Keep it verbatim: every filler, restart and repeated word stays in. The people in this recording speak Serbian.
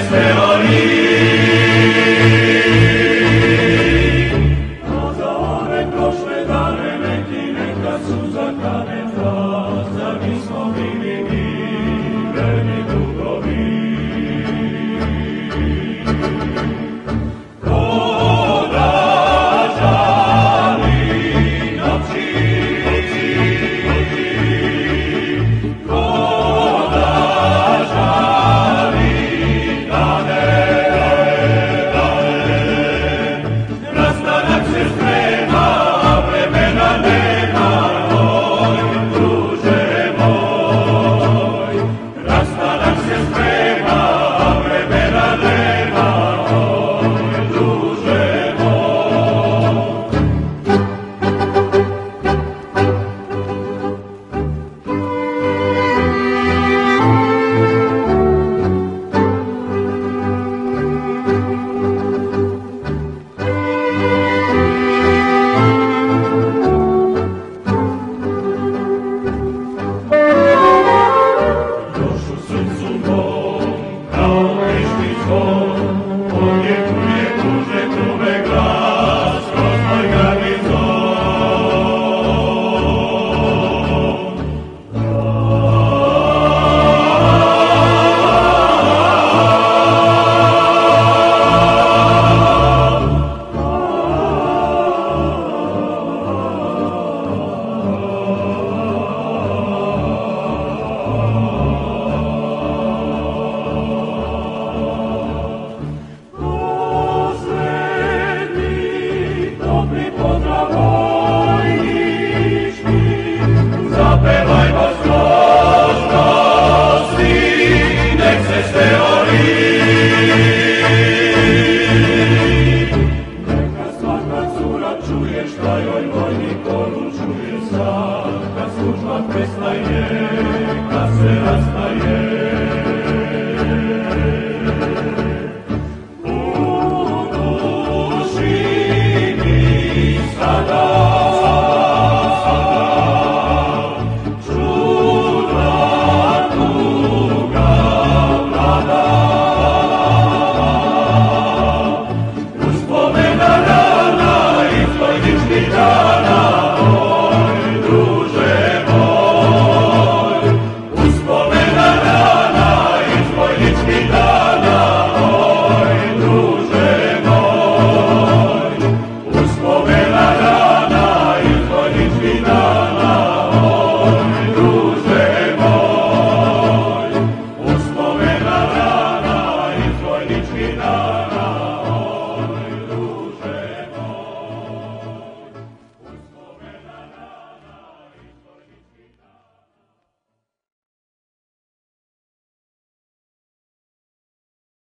se ori. A za one prošle dane neki neka suza kaneta, zar nismo bili mi verni drugovi? Šta joj vojnik poručuje sad, kad služba prestaje, kad se rastaje. U duši mi sada, sada, čudna tuga vlada. Uspomena rana iz vojničkih dana, oj, druže moj. Uspomena rana iz vojničkih dana, oj, druže moj. Uspomena rana iz vojničkih dana, oj, druže moj. Uspomena rana iz vojničkih dana.